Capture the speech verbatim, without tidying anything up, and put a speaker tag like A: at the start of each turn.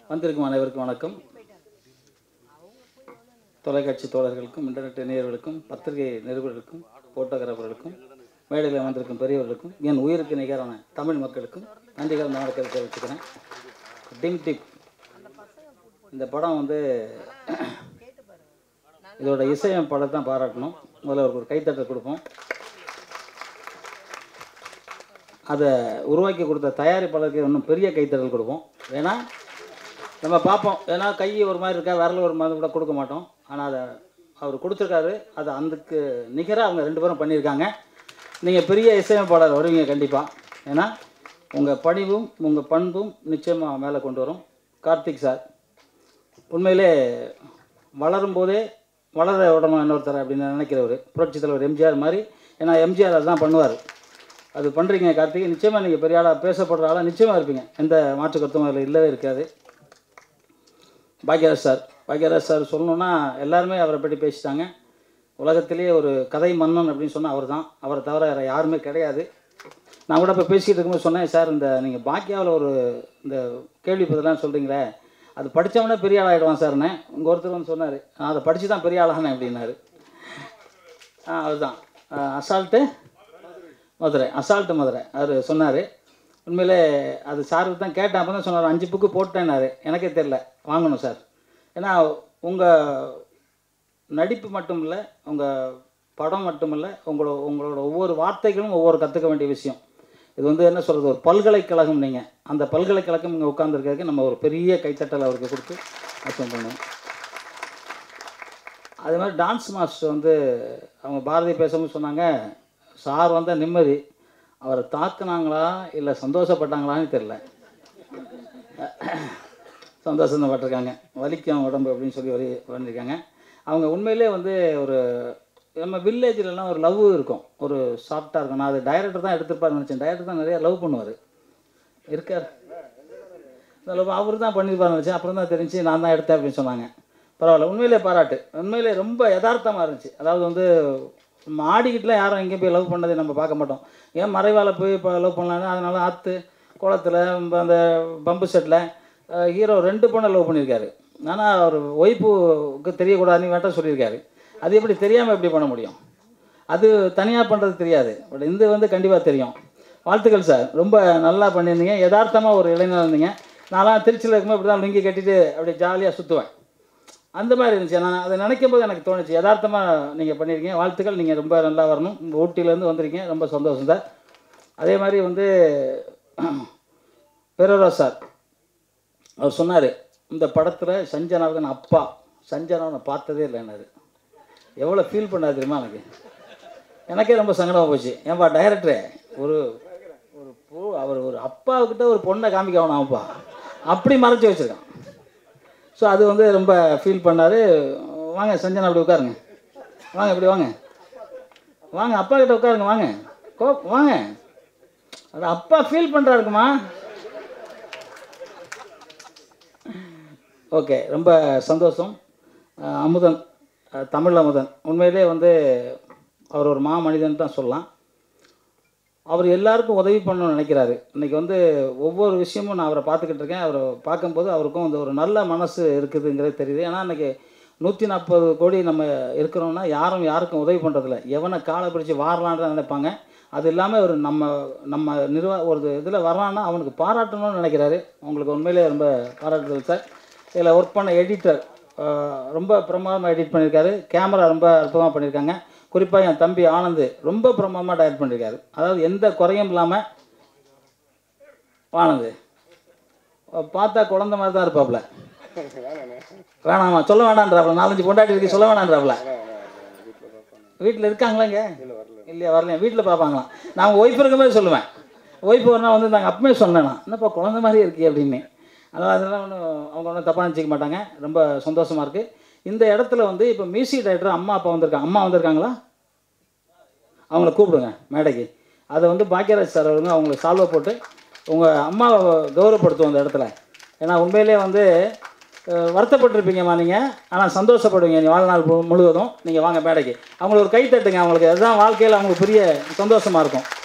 A: வந்திருக்கும் அனைவருக்கும் வணக்கம். தொலைக்காட்சி தோழர்களுக்கும், இன்டர்நெட் நேயர்களுக்கும், பத்திரிகை நிருபர்களுக்கும், போட்டோகிராஃபர்களுக்கும், மேடையில் வந்திருக்கும் பெரியவர்களுக்கும், என் உயிருக்கு நிகரான தமிழ் மக்களுக்கும் நன்றிகள் வணக்கத்தை தெரிவிச்சுக்கிறேன். டிம் டிப் இந்த படம் வந்து இதோட இசையம் படத்தை தான் பாராட்டணும். முதல்ல ஒரு கைத்தட்டல் கொடுப்போம். அதை உருவாக்கி கொடுத்த தயாரிப்பாளருக்கு இன்னும் பெரிய கைத்தட்டல் கொடுப்போம். ஏன்னா நம்ம பார்ப்போம், ஏன்னா கை ஒரு மாதிரி இருக்கா, விரல் ஒரு மாதிரி கூட கொடுக்க மாட்டோம். ஆனால் அதை அவர் கொடுத்துருக்காரு. அதை அதுக்கு நிகராக அவங்க ரெண்டு பேரும் பண்ணியிருக்காங்க. நீங்கள் பெரிய இசையமைப்பாளர் வருவீங்க கண்டிப்பாக. ஏன்னா உங்கள் பணிவும் உங்கள் பண்பும் நிச்சயமாக மேலே கொண்டு வரும். கார்த்திக் சார் உண்மையிலே வளரும் போதே வளர விடணும் இன்னொருத்தர் அப்படின்னு நினைக்கிறவர், புரட்சி தலைவர் எம்ஜிஆர் மாதிரி. ஏன்னா எம்ஜிஆர் அதுதான் பண்ணுவார். அது பண்ணுறீங்க கார்த்திக். நிச்சயமாக நீங்கள் பெரிய ஆளாக பேசப்படுற ஆளாக நிச்சயமாக இருப்பீங்க. எந்த மாற்று கருத்தும் அதில் இல்லவே இருக்காது. பாக்யராஜ் சார் பாக்யராஜ் சார் சொல்லணுன்னா எல்லாருமே அவரை பற்றி பேசிட்டாங்க. உலகத்திலே ஒரு கதை மன்னன் அப்படின்னு சொன்னால் அவர் தான். அவரை தவிர வேறு யாருமே கிடையாது. நான் கூட இப்போ பேசிக்கிட்டு இருக்கும்போது சொன்னேன், சார் இந்த நீங்கள் பாக்கியாவில் ஒரு இந்த கேள்வி பதிலாம் சொல்கிறீங்களே, அது படித்தவொடனே பெரிய ஆள் ஆகிடுவான் சார்னே. உங்கள் ஒருத்தர் வந்து சொன்னார், நான் அதை படித்து தான் பெரிய ஆளானேன் அப்படின்னாரு. ஆ அதுதான் அசால்ட்டு மதுரை அசால்ட்டு மதுரை அவர் சொன்னார். உண்மையிலே அது சாருக்கு தான் கேட்டேன். அப்போ தான் சொன்னார், அஞ்சு புக்கு போட்டேன்னாரு. எனக்கே தெரில, வாங்கணும் சார். ஏன்னா உங்கள் நடிப்பு மட்டும் இல்லை, உங்கள் படம் மட்டும் இல்லை, உங்களோட உங்களோட ஒவ்வொரு வார்த்தைகளும் ஒவ்வொரு கற்றுக்க வேண்டிய விஷயம். இது வந்து என்ன சொல்கிறது, ஒரு பல்கலைக்கழகம். நீங்கள் அந்த பல்கலைக்கழகம் இங்கே உட்காந்துருக்கிறதுக்கு நம்ம ஒரு பெரிய கைத்தட்டல் அவருக்கு கொடுத்து அர்த்தம் பண்ணுவோம். அதே மாதிரி டான்ஸ் மாஸ்டர் வந்து அவங்க பாரதி பேசும்போது சொன்னாங்க, சார் வந்தால் நிம்மதி. அவரை தாக்குனாங்களா இல்லை சந்தோஷப்பட்டாங்களான்னு தெரில. சந்தோஷம் பட்டிருக்காங்க. வலிக்கும் உடம்பு அப்படின்னு சொல்லி வரி பண்ணியிருக்காங்க. அவங்க உண்மையிலே வந்து ஒரு நம்ம வில்லேஜ்லலாம் ஒரு லவ் இருக்கும், ஒரு சாஃப்டாக இருக்கும். நான் அது டைரக்டர் தான் எடுத்துருப்பாருன்னு நினச்சேன். டைரக்டர் தான் நிறையா லவ் பண்ணுவார் இருக்கார். இந்த லவ் அவர் தான் பண்ணியிருப்பாருன்னு நினச்சேன். அப்புறம் தான் தெரிஞ்சு நான் தான் எடுத்தேன் அப்படின்னு சொன்னாங்க. பரவாயில்ல, உண்மையிலே பாராட்டு. உண்மையிலே ரொம்ப யதார்த்தமாக இருந்துச்சு. அதாவது வந்து நம்ம ஆடிக்கிட்டுலாம் யாரும் எங்கேயும் போய் லவ் பண்ணதை நம்ம பார்க்க மாட்டோம். ஏன் மறைவால் போய் இப்போ லவ் பண்ணலான்னு, அதனால ஆற்று குளத்தில் அந்த பம்பு செட்டில் ஹீரோ ரெண்டு பொண்ணை லவ் பண்ணியிருக்காரு. ஆனால் அவர் ஒய்ஃபுக்கு தெரியக்கூடாதுன்னு வேண்டாம் சொல்லியிருக்காரு. அது எப்படி தெரியாமல் எப்படி பண்ண முடியும்? அது தனியாக பண்ணுறது தெரியாது, பட் இந்த வந்து கண்டிப்பாக தெரியும். வாழ்த்துக்கள் சார், ரொம்ப நல்லா பண்ணியிருந்தீங்க. யதார்த்தமாக ஒரு இளைஞர் இருந்தீங்க. நான்லாம் திருச்சியில் இருக்கும்போது இப்படி தான் லுங்கி கட்டிட்டு அப்படியே ஜாலியாக சுற்றுவேன். அந்த மாதிரி இருந்துச்சு. நான் அதை நினைக்கும் போது எனக்கு தோணுச்சு, யதார்த்தமாக நீங்கள் பண்ணியிருக்கீங்க. வாழ்த்துக்கள். நீங்கள் ரொம்ப நல்லா வரணும். ஊட்டியிலேருந்து வந்திருக்கீங்க, ரொம்ப சந்தோஷம் சார். அதே மாதிரி வந்து பெரோராஜ் சார் அவர் சொன்னார், இந்த படத்தில் சஞ்சனாவுக்கு அப்பா சஞ்சனாவை பார்த்ததே இல்லைன்னாரு. எவ்வளோ ஃபீல் பண்ணாது தெரியுமா எனக்கு? எனக்கே ரொம்ப சங்கடமாக போச்சு. ஏன்பா டைரக்டரே, ஒரு ஒரு பூ அவர் ஒரு அப்பாவுக்கிட்ட ஒரு பொண்ணை காமிக்க வேணாம் அப்பா, அப்படி மறைச்சி வச்சுருக்கான். ஸோ அது வந்து ரொம்ப ஃபீல் பண்ணார். வாங்க சஞ்சனா அப்படி உட்காருங்க, வாங்க இப்படி வாங்க, வாங்க அப்பா கிட்ட உட்காருங்க, வாங்க கோ வாங்க. அது அப்பா ஃபீல் பண்ணுறாருக்குமா. ஓகே, ரொம்ப சந்தோஷம். அமுதன், தமிழ் அமுதன் உண்மையிலே வந்து அவர் ஒரு மா மனிதன் தான் சொல்லலாம். அவர் எல்லாருக்கும் உதவி பண்ணணும்னு நினைக்கிறாரு. இன்றைக்கி வந்து ஒவ்வொரு விஷயமும் நான் அவரை பார்த்துக்கிட்டு இருக்கேன். அவரை பார்க்கும்போது அவருக்கும் வந்து ஒரு நல்ல மனசு இருக்குதுங்கிறது தெரியுது. ஏன்னா இன்றைக்கி நூற்றி நாற்பது கோடி நம்ம இருக்கிறோம்னா யாரும் யாருக்கும் உதவி பண்ணுறதில்ல. எவனை காலை பிடிச்சி வாரலான்னு நினைப்பாங்க. அது இல்லாமல் ஒரு நம்ம நம்ம நிர்வா ஒரு இதில் வர்றான்னா அவனுக்கு பாராட்டணும்னு நினைக்கிறாரு. உங்களுக்கு உண்மையிலே ரொம்ப பாராட்டுதல் சார். இதில் ஒர்க் பண்ண எடிட்டர் ரொம்ப பிரமாதமாக எடிட் பண்ணியிருக்காரு. கேமரா ரொம்ப அற்புதமாக பண்ணியிருக்காங்க. குறிப்பாக என் தம்பி ஆனந்த் ரொம்ப பிரமாதமாக டைரக்ட் பண்ணியிருக்காரு. அதாவது எந்த குறையும் இல்லாமல். ஆனந்த் பார்த்தா குழந்த மாதிரி தான் இருப்பாப்புல. வேணாமா சொல்ல வேணான்றாப்புல. நாலஞ்சு பொண்டாட்டி இருக்கு, சொல்ல வேணான்றாப்புல. வீட்டில் இருக்காங்களாங்க? இல்லையா, வரலையா? வீட்டில் பார்ப்பாங்களாம். நான் ஒய்ஃப் இருக்கும்போது சொல்லுவேன். ஒய்ஃப் ஒரு நாள் வந்து நாங்கள் அப்பவே சொன்னேன், நான் என்னப்பா குழந்த மாதிரி இருக்கே அப்படின்னு. அதனால் அதெல்லாம் ஒன்றும் அவங்க ஒன்றும் தப்பாக நினச்சிக்க மாட்டாங்க. ரொம்ப சந்தோஷமாக இருக்குது. இந்த இடத்துல வந்து இப்போ மியூசிக் டைரக்டர் அம்மா அப்பா வந்திருக்காங்க. அம்மா வந்திருக்காங்களா? அவங்கள கூப்பிடுங்க மேடைக்கு. அதை வந்து பாக்யராஜ் சார் அவருங்க அவங்களுக்கு சால்வை போட்டு உங்கள் அம்மாவை கௌரவப்படுத்துவோம் அந்த இடத்துல. ஏன்னா உண்மையிலே வந்து வருத்தப்பட்டிருப்பீங்கம்மா நீங்கள், ஆனால் சந்தோஷப்படுவீங்க நீ வாழ்நாள் முழுவதும். நீங்கள் வாங்க மேடைக்கு, அவங்களுக்கு ஒரு கை தட்டுங்க. அவங்களுக்கு அதுதான் வாழ்க்கையில் அவங்களுக்கு பெரிய சந்தோஷமாக இருக்கும்.